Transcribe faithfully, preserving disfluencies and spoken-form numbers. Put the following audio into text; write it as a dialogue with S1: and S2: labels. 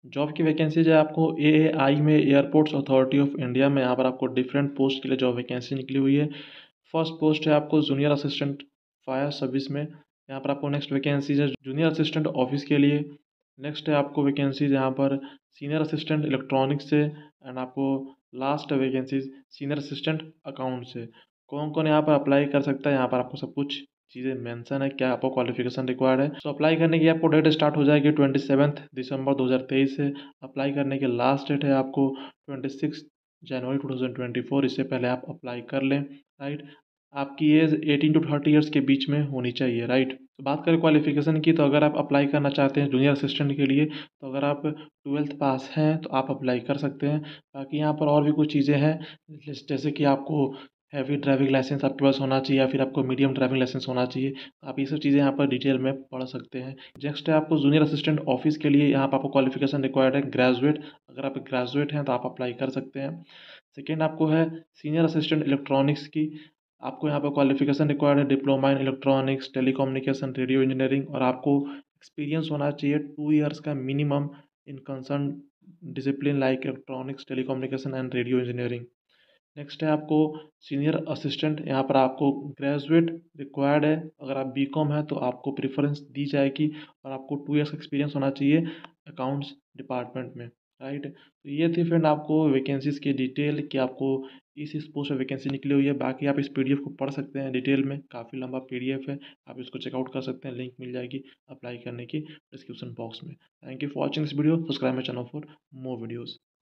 S1: Job की vacancies है आपको ए ए आई में, एयरपोर्ट्स अथॉरिटी ऑफ इंडिया में। यहाँ पर आपको डिफरेंट पोस्ट के लिए जॉब वैकेंसी निकली हुई है। फर्स्ट पोस्ट है आपको जूनियर असिस्टेंट फायर सर्विस में। यहाँ पर आपको नेक्स्ट वैकेंसीज है जूनियर असिस्टेंट ऑफिस के लिए। नेक्स्ट है आपको वैकेंसीज यहाँ पर सीनियर असिस्टेंट इलेक्ट्रॉनिक्स से। एंड आपको last vacancies senior assistant account से। कौन कौन यहाँ पर अप्लाई कर सकता है, यहाँ पर आपको सब कुछ चीज़ें मेंशन है, क्या आपको क्वालिफिकेशन रिक्वायर्ड है। सो अप्लाई करने की आपको डेट स्टार्ट हो जाएगी ट्वेंटी सेवन्थ दिसंबर दो हज़ार तेईस से। अप्लाई करने की लास्ट डेट है आपको twenty six January two thousand twenty four. इससे पहले आप अप्लाई कर लें, राइट। आपकी age eighteen to thirty years के बीच में होनी चाहिए, राइट। तो बात करें क्वालिफिकेशन की, तो अगर आप अप्लाई करना चाहते हैं जूनियर असिस्टेंट के लिए, तो अगर आप ट्वेल्थ पास हैं तो आप अप्लाई कर सकते हैं। बाकी यहाँ पर और भी कुछ चीज़ें हैं, जैस- जैसे कि आपको हैवी ड्राइविंग लाइसेंस आपके पास होना चाहिए, या फिर आपको मीडियम ड्राइविंग लाइसेंस होना चाहिए। आप ये सब चीज़ें यहाँ पर डिटेल में पढ़ सकते हैं। नेक्स्ट है आपको जूनियर असिस्टेंट ऑफिस के लिए, यहाँ पर आपको क्वालिफिकेशन रिक्वायर्ड है ग्रेजुएट। अगर आप ग्रेजुएट हैं तो आप अप्लाई कर सकते हैं। सेकेंड आपको है सीनियर असिस्टेंट इलेक्ट्रॉनिक्स की। आपको यहाँ पर क्वालिफिकेशन रिक्वायर्ड है diploma in electronics, telecommunication, radio engineering, और आपको एक्सपीरियंस होना चाहिए टू इयर्स का minimum in concern discipline like electronics, telecommunication and radio engineering. Next है आपको सीनियर असिस्टेंट। यहाँ पर आपको ग्रेजुएट रिक्वायर्ड है। अगर आप बी कॉम है तो आपको प्रेफरेंस दी जाएगी, और आपको टू इयर्स एक्सपीरियंस होना चाहिए अकाउंट्स डिपार्टमेंट में, राइट। तो ये थी फ्रेंड आपको वैकेंसीज़ की डिटेल कि आपको इस इस पोस्ट में वैकेंसी निकली हुई है। बाकी आप इस पीडीएफ को पढ़ सकते हैं डिटेल में, काफ़ी लंबा पीडीएफ है। आप इसको चेकआउट कर सकते हैं, लिंक मिल जाएगी अप्लाई करने की डिस्क्रिप्शन बॉक्स में। Thank you for watching this video. Subscribe my channel for more videos.